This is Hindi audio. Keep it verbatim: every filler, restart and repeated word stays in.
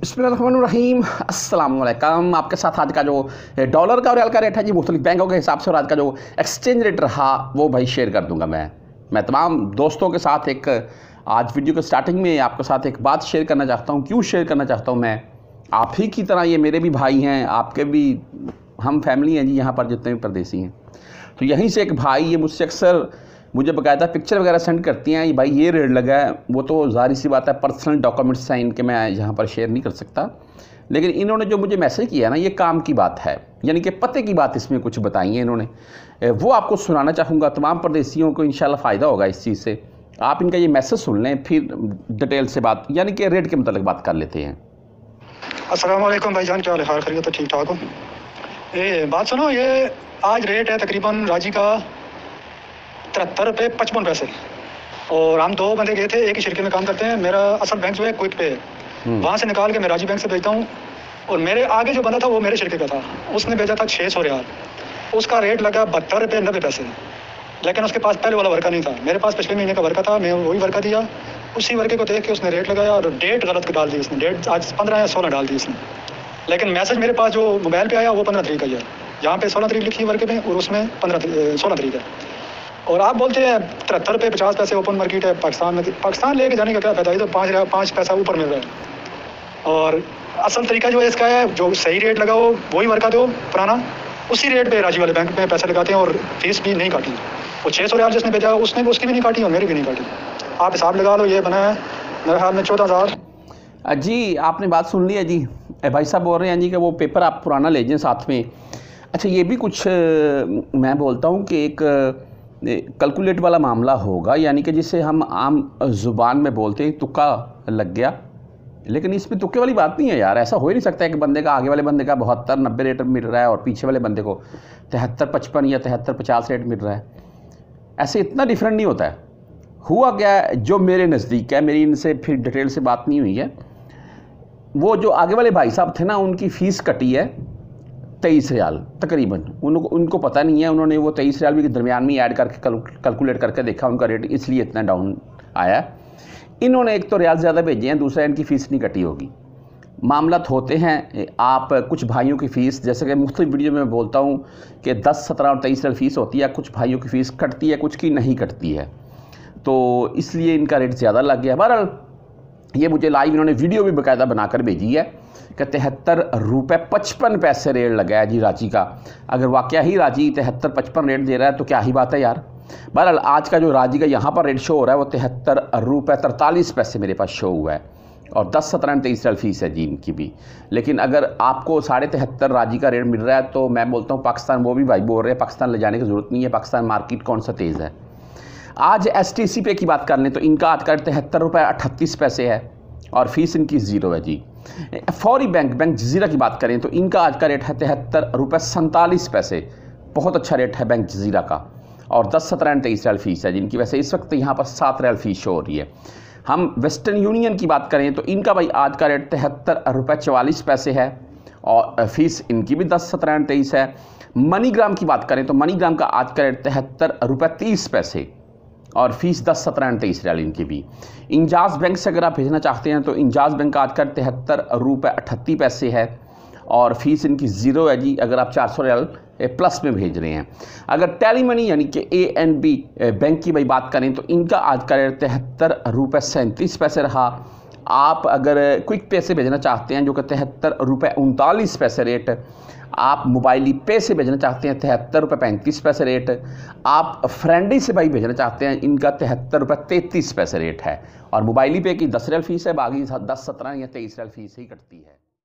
बिस्मिल्लाहिर्रहमानिर्रहीम अस्सलाम वालेकुम। आपके साथ आज का जो डॉलर का और रियाल का रेट है जी मुख्तलिफ बैंकों के हिसाब से, और आज का जो एक्सचेंज रेट रहा वो भाई शेयर कर दूंगा। मैं मैं तमाम दोस्तों के साथ एक आज वीडियो के स्टार्टिंग में आपके साथ एक बात शेयर करना चाहता हूँ। क्यों शेयर करना चाहता हूँ? मैं आप ही की तरह, ये मेरे भी भाई हैं, आपके भी हम फैमिली हैं जी यहाँ पर जितने भी परदेसी हैं। तो यहीं से एक भाई ये मुझसे अक्सर मुझे बकायदा पिक्चर वगैरह सेंड करती हैं, ये भाई ये रेट लगा है। वो तो ज़ाहिर सी बात है, पर्सनल डॉक्यूमेंट्स हैं इनके, मैं यहाँ पर शेयर नहीं कर सकता। लेकिन इन्होंने जो मुझे मैसेज किया ना, ये काम की बात है, यानी कि पते की बात इसमें कुछ बताई है इन्होंने, वो आपको सुनाना चाहूँगा। तमाम परदेसियों को इंशाल्लाह फ़ायदा होगा इस चीज़ से। आप इनका ये मैसेज सुन लें, फिर डिटेल से बात यानी कि रेट के मतलब बात कर लेते हैं। अस्सलाम वालेकुम भाईजान, क्या हाल है? तो ठीक ठाक हो? ये बात सुनो, ये आज रेट है तकरीबन राजी का तिहत्तर रुपये पचपन पैसे। और हम दो बंदे गए थे, एक ही शिरके में काम करते हैं। मेरा असल बैंक जो है क्विक पे है, वहाँ से निकाल के मैं राजी बैंक से भेजता हूँ। और मेरे आगे जो बंदा था वो मेरे शिरके का था, उसने भेजा था छः सौ रियाल। उसका रेट लगा बहत्तर रुपये नब्बे पैसे। लेकिन उसके पास पहले वाला वर्का नहीं था, मेरे पास पिछले महीने का वर्का था, मैं वही वर्का दिया। उसी वर्के को देख के उसने रेट लगाया और डेट गलत डाल दी उसने। डेट आज पंद्रह या सोलह डाल दी उसने, लेकिन मैसेज मेरे पास जो मोबाइल पे आया वो पंद्रह तारीख का ही है। यहाँ पे सोलह तारीख लिखी है वर्के में और उसमें पंद्रह सोलह तारीख है। और आप बोलते हैं तिहत्तर रुपये पचास पैसे ओपन मार्केट है पाकिस्तान में। पाकिस्तान लेके जाने का क्या फ़ायदा? ये तो पाँच पाँच पैसा ऊपर मिल रहा है। और असल तरीका जो है इसका है, जो सही रेट लगा हो वही वर्का दो पुराना, उसी रेट पे राजी वाले बैंक में पैसे लगाते हैं और फीस भी नहीं काटी। वो छः सौ रियाल जिसने भेजा उसने उसकी भी नहीं काटी और मेरी भी नहीं काटी। आप हिसाब लगा लो, ये बना है मेरे ख्याल में चौदह हज़ार। जी आपने बात सुन ली है जी। भाई साहब बोल रहे हैं जी कि वो पेपर आप पुराना ले जाएँ साथ में। अच्छा, ये भी कुछ मैं बोलता हूँ कि एक कैलकुलेट वाला मामला होगा, यानी कि जिसे हम आम ज़ुबान में बोलते हैं तुक्का लग गया। लेकिन इसमें तुक्के वाली बात नहीं है यार। ऐसा हो ही नहीं सकता है कि बंदे का आगे वाले बंदे का बहत्तर नब्बे रेट मिल रहा है और पीछे वाले बंदे को तिहत्तर पचपन या तिहत्तर पचास रेट मिल रहा है। ऐसे इतना डिफरेंट नहीं होता है। हुआ क्या, जो मेरे नज़दीक है, मेरी इनसे फिर डिटेल से बात नहीं हुई है, वो जो आगे वाले भाई साहब थे ना, उनकी फ़ीस कटी है तेईस रियाल तकरीबन। उनको उनको पता नहीं है, उन्होंने वो तेईस रियाल भी दरमियान में ऐड करके कैलकुलेट करके देखा, उनका रेट इसलिए इतना डाउन आया। इन्होंने एक तो रियाल ज़्यादा भेजे हैं, दूसरा इनकी फ़ीस नहीं कटी होगी। मामला होते हैं आप कुछ भाइयों की फ़ीस, जैसे कि मुख्तलिफ वीडियो में मैं बोलता हूँ कि दस सत्रह और तेईस रियाल फ़ीस होती है, कुछ भाइयों की फ़ीस कटती है, कुछ की नहीं कटती है, तो इसलिए इनका रेट ज़्यादा लग गया। बहरहाल ये मुझे लाइव इन्होंने वीडियो भी बाकायदा बनाकर भेजी है कि तिहत्तर रुपये पचपन पैसे रेट लगा है जी रांची का। अगर वाकया ही रांची तिहत्तर पचपन रेट दे रहा है तो क्या ही बात है यार। बहरहाल आज का जो रांची का यहाँ पर रेट शो हो रहा है वो तिहत्तर रुपये तरतालीस पैसे मेरे पास शो हुआ है, और दस सत्रह तेईस रियाल फीस है जी इनकी भी। लेकिन अगर आपको साढ़े तिहत्तर रांची का रेट मिल रहा है तो मैं बोलता हूँ पाकिस्तान, वो भी भाई बोल रहे हैं पाकिस्तान ले जाने की ज़रूरत नहीं है, पाकिस्तान मार्केट कौन सा तेज़ है। आज एस टी सी पे की बात कर लें तो इनका आज का तिहत्तर रुपये अट्ठतीस पैसे है और फीस इनकी ज़ीरो है जी। फौरी बैंक बैंक जजीरा की बात करें तो इनका आज का रेट है तिहत्तर रुपये सैंतालीस पैसे। बहुत अच्छा रेट है बैंक जजीरा का, और दस सत्रह तेईस रियाल फीस है जिनकी। वैसे इस वक्त यहाँ पर सात रियाल फीस शो हो रही है। हम वेस्टर्न यूनियन की बात करें तो इनका भाई आज का रेट तिहत्तर रुपये चवालीस पैसे है और फीस इनकी भी दस सत्रह तेईस है। मनीग्राम की बात करें तो मनीग्राम का आज का रेट तिहत्तर रुपये तीस पैसे और फीस दस सत्रह तेईस रियाल इनकी भी। इंजाज बैंक से अगर आप भेजना चाहते हैं तो इंजाज बैंक का आज का तिहत्तर रुपये अठत्ती पैसे है और फीस इनकी ज़ीरो है जी, अगर आप चार सौ रियाल प्लस में भेज रहे हैं। अगर टेली मनी यानी कि ए एन बी बैंक की भाई बात करें तो इनका आज का रेट तिहत्तर रुपये सैंतीस पैसे रहा। आप अगर क्विक पे से भेजना चाहते हैं जो कि तिहत्तर रुपये उनतालीस पैसे रेट। आप मोबाइली पे से भेजना चाहते हैं तिहत्तर रुपये पैंतीस पैसे रेट। आप फ्रेंडी से भाई भेजना चाहते हैं, इनका तिहत्तर रुपये तैंतीस पैसे रेट है और मोबाइली पे की दस रियाल फीस है, बाकी दस सत्रह या तेईस रियाल फीस ही कटती है।